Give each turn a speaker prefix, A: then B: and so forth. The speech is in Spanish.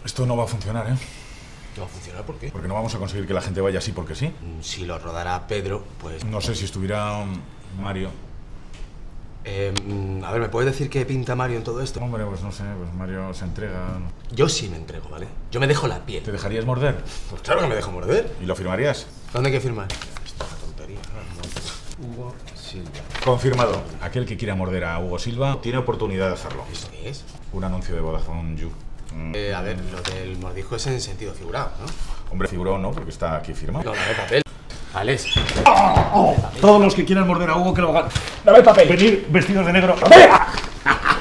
A: Esto no va a funcionar, ¿eh?
B: ¿No va a funcionar? ¿Por qué?
A: Porque no vamos a conseguir que la gente vaya así porque sí.
B: Si lo rodara Pedro, pues...
A: No sé si estuviera Mario.
B: A ver, ¿me puedes decir qué pinta Mario en todo esto?
A: Hombre, pues no sé, pues Mario se entrega.
B: Yo sí me entrego, ¿vale? Yo me dejo la piel.
A: ¿Te dejarías morder?
B: Pues claro que me dejo morder.
A: ¿Y lo firmarías?
B: ¿Dónde hay que firmar? Esto es una tontería. Hugo Silva.
A: Confirmado. Aquel que quiera morder a Hugo Silva tiene oportunidad de hacerlo.
B: ¿Esto qué es?
A: Un anuncio de Vodafone You.
B: A ver, lo del mordisco es en sentido figurado, ¿no?
A: Hombre, figuró no, porque está aquí firmado.
B: No, dame papel. Alex.
C: Todos los que quieran morder a Hugo que lo hagan. Dame el papel. Venir vestidos de negro. ¡Venga!